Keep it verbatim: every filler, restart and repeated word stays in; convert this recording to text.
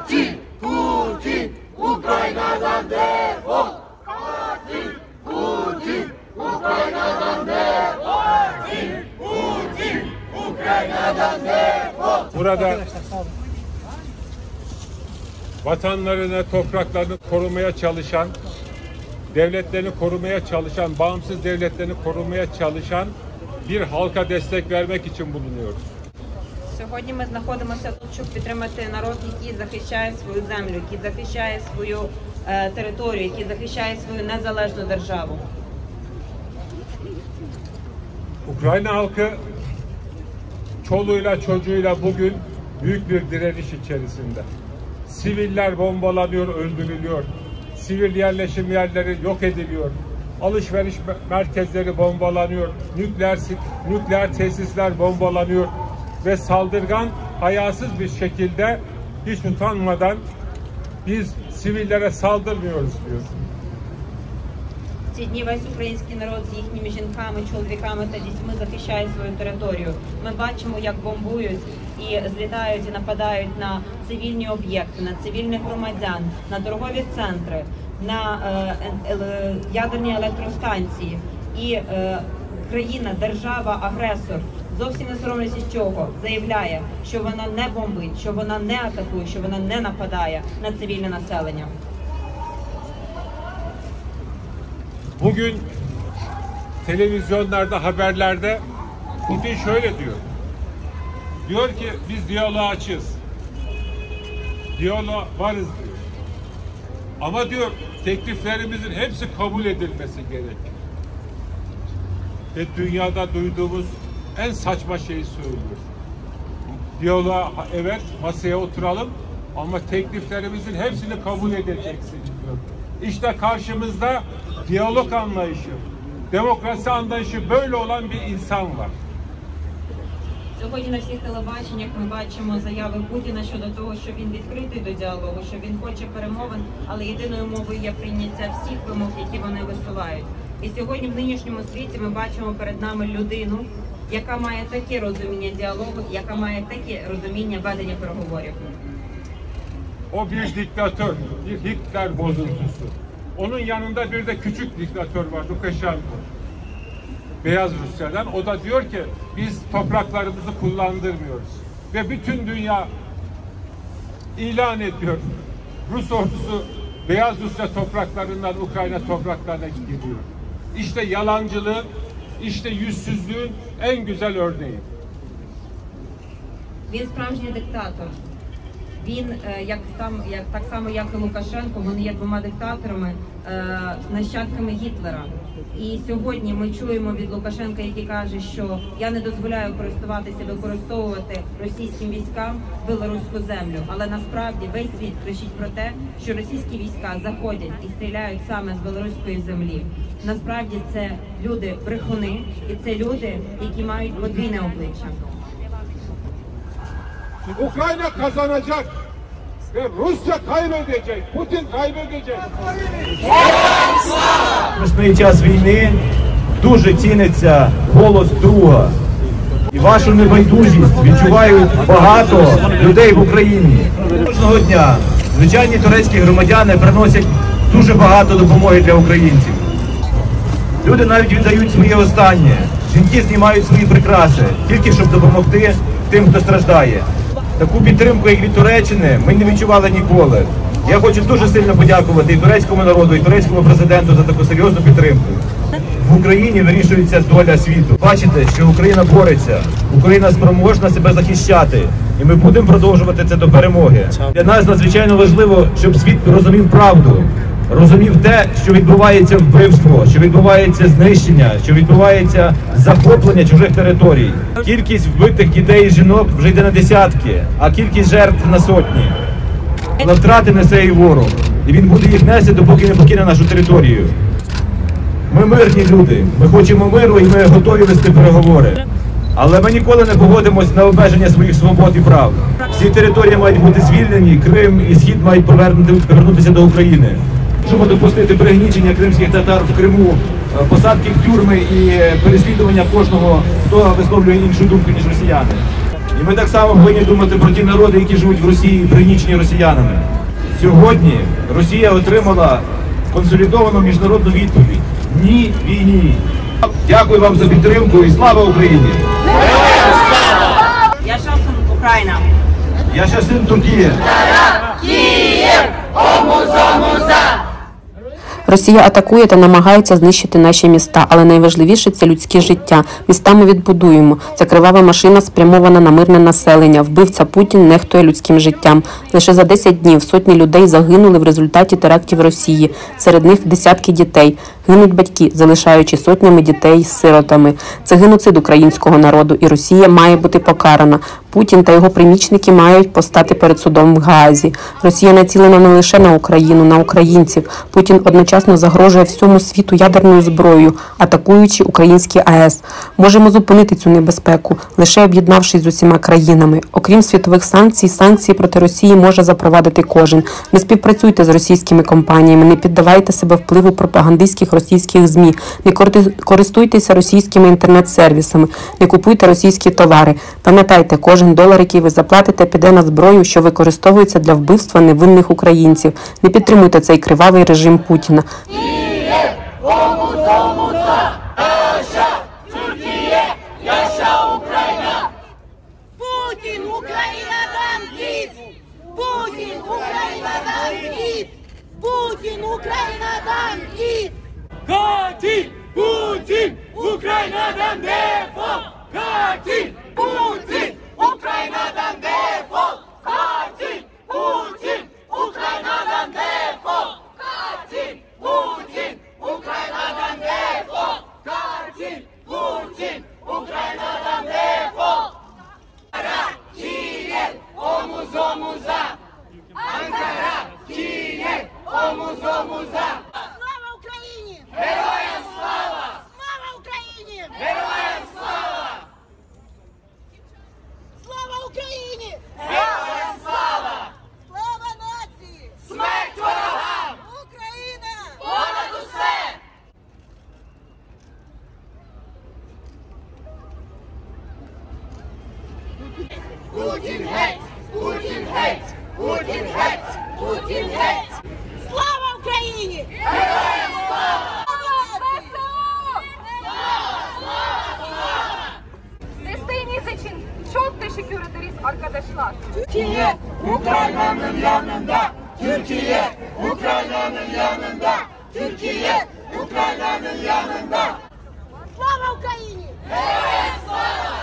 Катін! Путін! Україна дефолт! Катін! Путін! Україна дефолт! Путін! Україna dефолт! Burada vatanlarını, topraklarını korumaya çalışan, devletlerini korumaya çalışan, bağımsız devletlerini korumaya çalışan bir halka destek vermek için bulunuyoruz. Сьогодні ми знаходимося тут, щоб підтримати народ, який захищає свою землю, який захищає свою е, територію, який захищає свою незалежну державу. Ukrayna halkı çoluğuyla çocuğuyla bugün büyük bir direniş içerisinde. Siviller bombalanıyor, öldürülüyor. Sivil yerleşim yerleri yok ediliyor. Alışveriş merkezleri bombalanıyor. Nükleer nükleer tesisler bombalanıyor ve saldırgan, hayasız bir şekilde hiç utanmadan biz sivillere saldırmıyoruz diyor. Ці дні весь український народ з їхніми жінками, чоловіками та дітьми захищає свою територію. Ми бачимо, як бомбують і злітають і нападають на цивільні об'єкти, на цивільних громадян, на торгові центри, на е, е, ядерні електростанції. І е, країна, держава, агресор, зовсім не соромлячись чого, заявляє, що вона не бомбить, що вона не атакує, що vona не нападає на цивільне населення. Bugün televizyonlarda, haberlerde Putin şöyle diyor. Diyor ki biz diyaloğa açığız. Diyaloğa varız diyor. Ama diyor tekliflerimizin hepsi kabul edilmesi gerekir. Ve dünyada duyduğumuz en saçma şeyi söylüyor. Diyaloğa evet masaya oturalım ama tekliflerimizin hepsini kabul edeceksin diyor. İşte karşımızda diyalog anlayışı, demokrasi anlayışı böyle olan bir insan var. Сьогодні на всіх телебаченнях ми бачимо заяви Путіна щодо того, що він відкритий до діалогу, що він хоче перемовин, але єдиною мовою є прийняття всіх вимог, які вони висувають. І сьогодні в нинішньому світі ми бачимо перед нами людину, яка має таке розуміння діалогу, яка має таке розуміння ведення переговорів. O bir diktatör, bir Hitler bozuntusu. Onun yanında bir de küçük diktatör var, Lukashenko. Beyaz Rusya'dan. O da diyor ki biz topraklarımızı kullandırmıyoruz. Ve bütün dünya ilan ediyor. Rus ordusu Beyaz Rusya topraklarından Ukrayna topraklarına gidiyor. İşte yalancılığın, işte yüzsüzlüğün en güzel örneği. Він справжній диктатор. Він, як, там, як, так само як і Лукашенко, вони є двома диктаторами, нащадками Гітлера. І сьогодні ми чуємо від Лукашенка, який каже, що я не дозволяю користуватися, використовувати російським військам білоруську землю. Але насправді весь світ кричить про те, що російські війська заходять і стріляють саме з білоруської землі. Насправді це люди-брехуни і це люди, які мають подвійне обличчя. Ukrayna kazanacak ve Rusya kaybedecek, Putin kaybedecek. В час війни дуже ціниться голос друга. І вашу небайдужість відчувають багато людей в Україні. Кожного дня звичайні турецькі громадяни приносять дуже багато допомоги для українців. Люди навіть віддають своє останнє. Жінки знімають свої прикраси, тільки щоб допомогти тим, хто страждає. Таку підтримку, як від Туреччини, ми не відчували ніколи. Я хочу дуже сильно подякувати і турецькому народу, і турецькому президенту за таку серйозну підтримку. В Україні вирішується доля світу. Бачите, що Україна бореться, Україна спроможна себе захищати. І ми будемо продовжувати це до перемоги. Для нас надзвичайно важливо, щоб світ розумів правду. Розумів те, що відбувається вбивство, що відбувається знищення, що відбувається захоплення чужих територій. Кількість вбитих дітей і жінок вже йде на десятки, а кількість жертв на сотні. Але втрати несе і ворог, і він буде їх нести, допоки не покине нашу територію. Ми мирні люди, ми хочемо миру і ми готові вести переговори. Але ми ніколи не погодимось на обмеження своїх свобод і прав. Всі території мають бути звільнені, Крим і Схід мають повернутися до України. Можемо допустити пригнічення кримських татар в Криму, посадки в тюрми і переслідування кожного, хто висловлює іншу думку, ніж росіяни. І ми так само повинні думати про ті народи, які живуть в Росії, пригнічені росіянами. Сьогодні Росія отримала консолідовану міжнародну відповідь. Ні війні. Дякую вам за підтримку і слава Україні! Я шансом Україна. Я щасин Туркія. Київ! Омуза, муза! Росія атакує та намагається знищити наші міста, але найважливіше – це людське життя. Міста ми відбудуємо. Ця кривава машина спрямована на мирне населення. Вбивця Путін нехтує людським життям. Лише за десять днів сотні людей загинули в результаті терактів Росії. Серед них десятки дітей. Гинуть батьки, залишаючи сотнями дітей з сиротами. Це геноцид українського народу, і Росія має бути покарана. Путін та його примічники мають постати перед судом в Гаазі. Росія націлена не лише на Україну, на українців. Путін одночасно загрожує всьому світу ядерною зброєю, атакуючи український АЕС. Можемо зупинити цю небезпеку, лише об'єднавшись з усіма країнами. Окрім світових санкцій, санкції проти Росії може запровадити кожен. Не співпрацюйте з російськими компаніями, не піддавайте себе впливу пропагандистських російських ЗМІ, не користуйтеся російськими інтернет-сервісами, не купуйте російські товари. Пам'ятайте, кожен долар, який ви заплатите, піде на зброю, що використовується для вбивства невинних українців. Не підтримуйте цей кривавий режим Путіна. Путін, Україна, бандит! Путін, Україна, бандит! Путін, Україна, бандит! Катіть! Путін! Українадан дефол! Катіть! Путін! Українадан дефол! Катіть! Путін! Українадан дефол! Катіть! Путін! Українадан дефол! Катіть! Путін! Українадан дефол! Анкара! Київ! Омуз-омуза! Анкара! Київ! Омуз-омуза! Слава Україні! Героям слава! Слава Україні! Героям слава! Слава Україні! Героям слава! Слава нації! Смерть ворогам! Україна! Понад усе! Путін геть! Путін геть! Путін геть! Путін геть! Слава Україні! Героям слава! Desteğiniz için çok teşekkür ederiz arkadaşlar. Türkiye Ukrayna'nın yanında. Türkiye Ukrayna'nın yanında. Türkiye Ukrayna'nın yanında. Слава Україні! Героям слава!